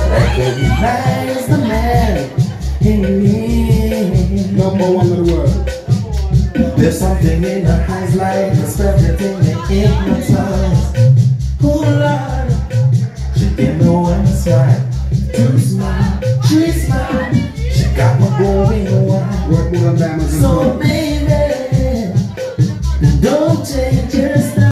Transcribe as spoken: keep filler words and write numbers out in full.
Recognize the man in me. Number one of the world. There's something in her eyes like it's everything that hypnotized. Oh Lord, she gave me one smile, two smile, three smile. She got me going wild. Work more than diamonds and So gold. baby, don't change your style.